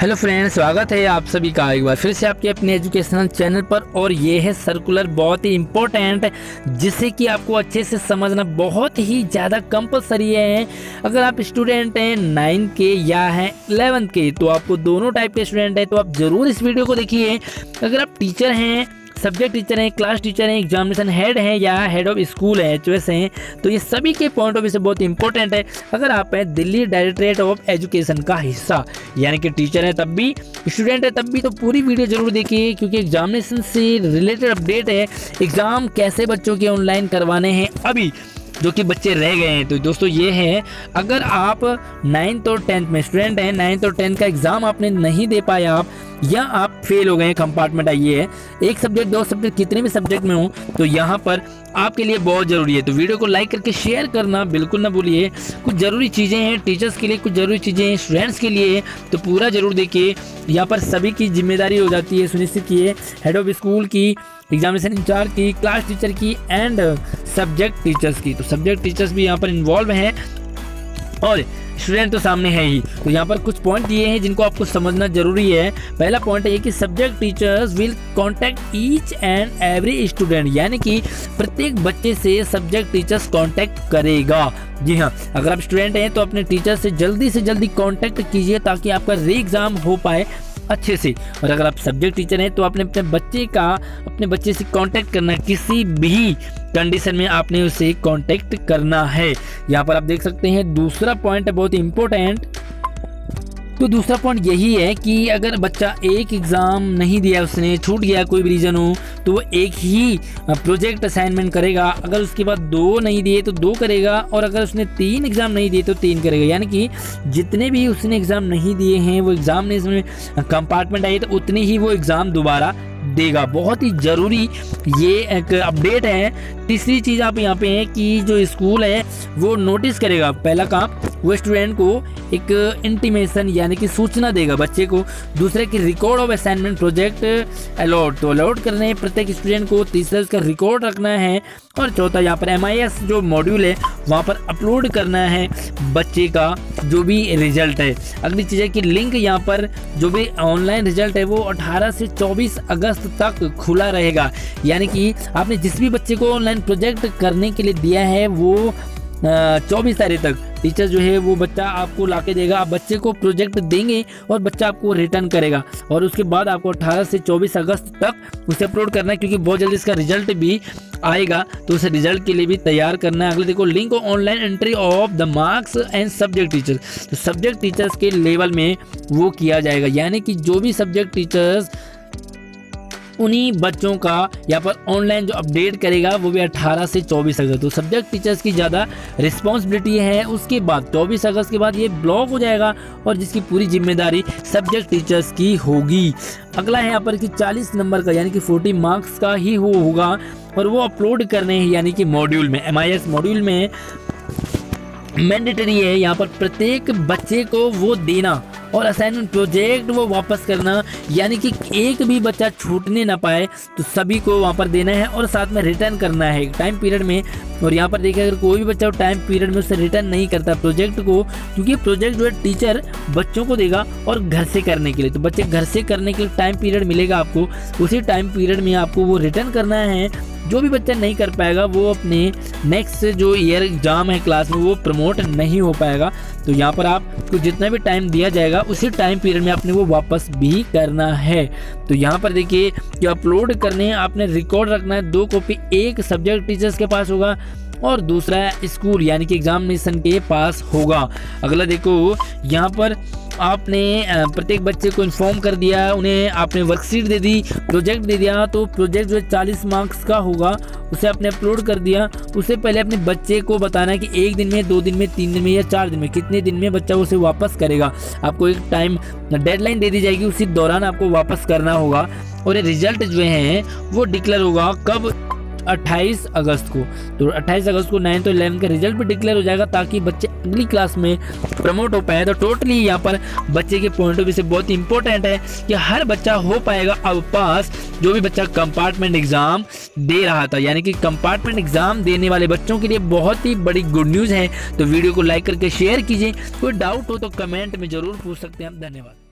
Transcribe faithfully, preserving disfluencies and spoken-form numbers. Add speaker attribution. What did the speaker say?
Speaker 1: Hello friends, स्वागत है आप सभी का एक बार फिर से आपके अपने एजुकेशनल चैनल पर। और ये है सर्कुलर, बहुत ही इम्पोर्टेंट, जिससे कि आपको अच्छे से समझना बहुत ही ज़्यादा कंपलसरी है। अगर आप स्टूडेंट हैं नाइन्थ के या हैं इलेवेंथ के, तो आपको दोनों टाइप के स्टूडेंट हैं, तो आप ज़रूर इस वीडियो को देखिए। अगर आप टीचर हैं, सब्जेक्ट टीचर हैं, क्लास टीचर हैं, एग्जामिनेशन हेड हैं या हेड ऑफ स्कूल है, एच ओ एस हैं, तो ये सभी के पॉइंट ऑफ व्यू से बहुत इंपॉर्टेंट है। अगर आप हैं दिल्ली डायरेक्टरेट ऑफ एजुकेशन का हिस्सा, यानी कि टीचर है तब भी, स्टूडेंट है तब भी, तो पूरी वीडियो जरूर देखिए, क्योंकि एग्जामिनेशन से रिलेटेड अपडेट है। एग्जाम कैसे बच्चों के ऑनलाइन करवाने हैं अभी जो कि बच्चे रह गए हैं। तो दोस्तों ये है, अगर आप नाइन्थ और टेंथ में स्टूडेंट हैं, नाइन्थ और टेंथ का एग्जाम आपने नहीं दे पाए आप, या आप फेल हो गए हैं, कंपार्टमेंट आई है, एक सब्जेक्ट दो सब्जेक्ट कितने भी सब्जेक्ट में हो, तो यहाँ पर आपके लिए बहुत ज़रूरी है। तो वीडियो को लाइक करके शेयर करना बिल्कुल ना भूलिए। कुछ ज़रूरी चीज़ें हैं टीचर्स के लिए, कुछ ज़रूरी चीज़ें हैं स्टूडेंट्स के लिए, तो पूरा ज़रूर देखिए। यहाँ पर सभी की जिम्मेदारी हो जाती है, सुनिश्चित कीजिए, हेड ऑफ स्कूल की, एग्जामिनेशन इंचार्ज की, क्लास टीचर की एंड सब्जेक्ट टीचर्स की। तो सब्जेक्ट टीचर्स भी यहाँ पर इन्वॉल्व हैं और स्टूडेंट तो सामने है ही। तो यहाँ पर कुछ पॉइंट दिए हैं जिनको आपको समझना जरूरी है। पहला पॉइंट है कि subject teachers will contact each and every student, यानी कि प्रत्येक बच्चे से सब्जेक्ट टीचर्स कांटेक्ट करेगा। जी हाँ, अगर आप स्टूडेंट हैं तो अपने टीचर से जल्दी से जल्दी कांटेक्ट कीजिए ताकि आपका री एग्जाम हो पाए अच्छे से। और अगर आप सब्जेक्ट टीचर हैं तो आपने अपने बच्चे का अपने बच्चे से कांटेक्ट करना, किसी भी कंडीशन में आपने उसे कांटेक्ट करना है। यहाँ पर आप देख सकते हैं दूसरा पॉइंट है बहुत इंपॉर्टेंट। तो दूसरा पॉइंट यही है कि अगर बच्चा एक एग्ज़ाम नहीं दिया, उसने छूट गया, कोई भी रीज़न हो, तो वो एक ही प्रोजेक्ट असाइनमेंट करेगा। अगर उसके बाद दो नहीं दिए तो दो करेगा, और अगर उसने तीन एग्ज़ाम नहीं दिए तो तीन करेगा। यानी कि जितने भी उसने एग्ज़ाम नहीं दिए हैं, वो एग्ज़ाम ने इसमें कंपार्टमेंट आई है, तो उतने ही वो एग्ज़ाम दोबारा देगा। बहुत ही ज़रूरी ये एक अपडेट है। तीसरी चीज़ आप यहाँ पे है कि जो स्कूल है वो नोटिस करेगा। पहला काम, वो स्टूडेंट को एक इंटीमेशन यानी कि सूचना देगा बच्चे को। दूसरे की record of assignment project allot, तो अलॉट करने हैं प्रत्येक स्टूडेंट को। तीसरा उसका रिकॉर्ड रखना है। और चौथा यहाँ पर एम आई एस जो मॉड्यूल है वहाँ पर अपलोड करना है बच्चे का जो भी रिजल्ट है। अगली चीज़ है कि लिंक यहाँ पर जो भी ऑनलाइन रिजल्ट है वो अठारह से चौबीस अगस्त तक खुला रहेगा। यानी कि आपने जिस भी बच्चे को ऑनलाइन प्रोजेक्ट करने के लिए दिया है वो चौबीस तारीख तक टीचर जो है वो बच्चा आपको लाके देगा। आप बच्चे को प्रोजेक्ट देंगे और बच्चा आपको रिटर्न करेगा, और उसके बाद आपको अठारह से चौबीस अगस्त तक उसे अपलोड करना है, क्योंकि बहुत जल्दी इसका रिजल्ट भी आएगा, तो उसे रिजल्ट के लिए भी तैयार करना है। अगले देखो, link online entry of the marks and subject teachers, तो सब्जेक्ट टीचर्स के लेवल में वो किया जाएगा। यानी कि जो भी सब्जेक्ट टीचर्स उन्हीं बच्चों का यहाँ पर ऑनलाइन जो अपडेट करेगा वो भी अठारह से चौबीस अगस्त। तो सब्जेक्ट टीचर्स की ज़्यादा रिस्पॉन्सिबिलिटी है। उसके बाद चौबीस अगस्त के बाद ये ब्लॉक हो जाएगा और जिसकी पूरी जिम्मेदारी सब्जेक्ट टीचर्स की होगी। अगला है यहाँ पर कि चालीस नंबर का यानी कि चालीस मार्क्स का ही वो होगा, और वो अपलोड करने हैं यानी कि मॉड्यूल में, एम आई एस मॉड्यूल में मैंडेटरी है यहाँ पर प्रत्येक बच्चे को वो देना, और असाइनमेंट प्रोजेक्ट वो वापस करना, यानी कि एक भी बच्चा छूटने ना पाए, तो सभी को वहाँ पर देना है और साथ में रिटर्न करना है टाइम पीरियड में। और यहाँ पर देखिए, अगर कोई भी बच्चा टाइम पीरियड में उससे रिटर्न नहीं करता प्रोजेक्ट को, क्योंकि प्रोजेक्ट जो है टीचर बच्चों को देगा और घर से करने के लिए, तो बच्चे घर से करने के लिए टाइम पीरियड मिलेगा आपको, उसी टाइम पीरियड में आपको वो रिटर्न करना है। जो भी बच्चा नहीं कर पाएगा वो अपने नेक्स्ट जो ईयर एग्जाम है क्लास में वो प्रमोट नहीं हो पाएगा। तो यहाँ पर आपको जितना भी टाइम दिया जाएगा उसी टाइम पीरियड में आपने वो वापस भी करना है। तो यहाँ पर देखिए कि अपलोड करने हैं, आपने रिकॉर्ड रखना है। दो कॉपी एक सब्जेक्ट टीचर्स के पास होगा और दूसरा स्कूल यानी कि एग्जामिनेशन के पास होगा। अगला देखो, यहाँ पर आपने प्रत्येक बच्चे को इन्फॉर्म कर दिया, उन्हें आपने वर्कशीट दे दी, प्रोजेक्ट दे दिया, तो प्रोजेक्ट जो है चालीस मार्क्स का होगा, उसे आपने अपलोड कर दिया। उससे पहले अपने बच्चे को बताना है कि एक दिन में, दो दिन में, तीन दिन में या चार दिन में, कितने दिन में बच्चा उसे वापस करेगा। आपको एक टाइम डेडलाइन दे दी जाएगी, उसी दौरान आपको वापस करना होगा। और ये रिजल्ट जो है वो डिक्लेयर होगा कब, अट्ठाईस अगस्त को। तो अट्ठाईस अगस्त को नाइन्थ और इलेवेंथ का रिजल्ट भी डिक्लेयर हो जाएगा ताकि बच्चे अगली क्लास में प्रमोट हो पाए। तो टोटली यहाँ पर बच्चे के पॉइंट ऑफ व्यू से बहुत इंपॉर्टेंट है कि हर बच्चा हो पाएगा अब पास, जो भी बच्चा कंपार्टमेंट एग्जाम दे रहा था। यानी कि कंपार्टमेंट एग्जाम देने वाले बच्चों के लिए बहुत ही बड़ी गुड न्यूज़ है। तो वीडियो को लाइक करके शेयर कीजिए। कोई डाउट हो तो कमेंट में जरूर पूछ सकते हैं। धन्यवाद।